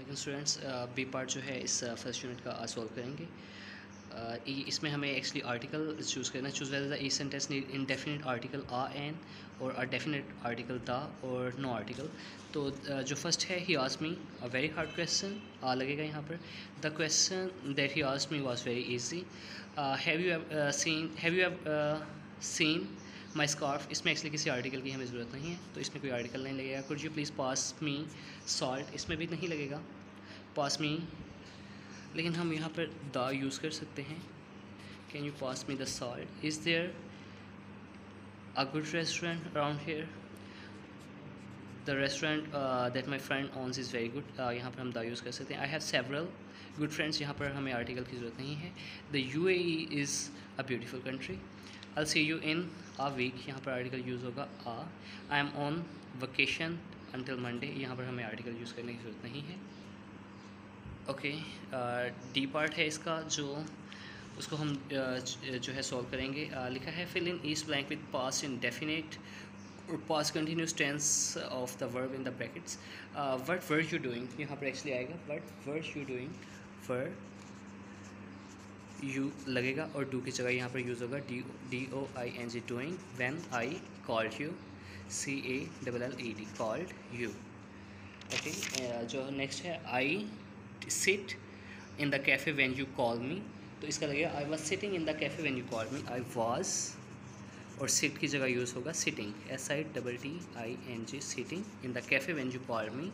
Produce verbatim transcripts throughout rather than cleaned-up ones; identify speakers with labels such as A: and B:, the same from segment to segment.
A: लेकिन students B part जो है इस फर्स्ट यूनिट का सॉल्व करेंगे। uh, इसमें हमें एक्चुअली आर्टिकल चूज़ करना है। चूज़ वेदर द ई sentence need indefinite article a an और अ डेफिनेट आर्टिकल द और नो आर्टिकल। तो uh, जो फर्स्ट है he asked me a very hard question, आ लगेगा यहाँ पर। The question that he asked me was very easy. Have you seen have you seen my scarf. इसमें actually किसी आर्टिकल की हमें ज़रूरत नहीं है, तो इसमें कोई आर्टिकल नहीं लगेगा। Could you please pass me salt, इसमें भी नहीं लगेगा पास मी, लेकिन हम यहाँ पर द यूज़ कर सकते हैं। Can you pass me the salt. Is there a good restaurant around here. The restaurant that my friend owns is very good. यहाँ पर हम द यूज़ कर सकते हैं। I have several good friends, यहाँ पर हमें आर्टिकल की ज़रूरत नहीं है। The U A E is a beautiful country. I'll see you in a week, यहाँ पर आर्टिकल यूज़ होगा आ। I am on vacation until Monday, यहाँ पर हमें आर्टिकल यूज़ करने की ज़रूरत नहीं है। ओके, डी पार्ट है इसका, जो उसको हम uh, जो है सॉल्व करेंगे। uh, लिखा है fill in each blank with past indefinite और past continuous tense of the verb in the brackets. What were you doing, यहाँ पर एक्चुअली आएगा what were you doing. Were you लगेगा और डू की जगह यहाँ पर यूज़ होगा D D O I N G doing. When I called you, C A double L E D called you. Okay, जो नेक्स्ट है I sit in the cafe when you call me, तो इसका लगेगा I was sitting in the cafe when you called me. I was और sit की जगह use होगा sitting, S I double T I N G sitting in the cafe when you called me.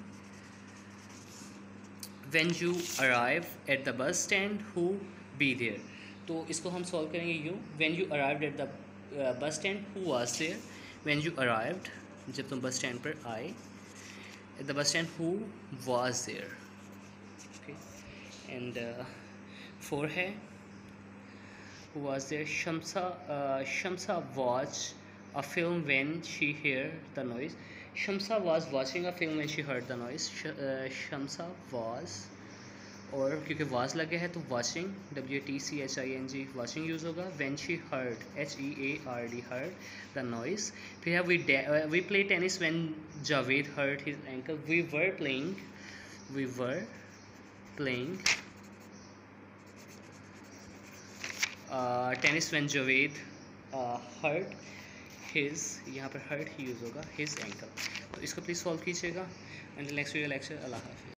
A: When you arrive at the bus stand who be there, तो इसको हम solve करेंगे यूँ। When you arrived at the bus stand who was there. When you arrived, जब तुम bus stand पर आए, at the bus stand who was there. Okay, and for है who was there. Shamsa Shamsa watch a film when she hear the noise. Shamsa was watching a film when she heard the noise. Shamsa was, और क्योंकि was लगे है तो watching, W T C H I N G watching use होगा। When she heard, H E A R D heard the noise. फिर है we we play tennis when Javed hurt his ankle. We were playing we were playing tennis when Javed hurt his, यहाँ पर hurt ही use होगा his ankle. तो इसको please solve कीजिएगा। And next video lecture, अल्लाह हाफ़िज़।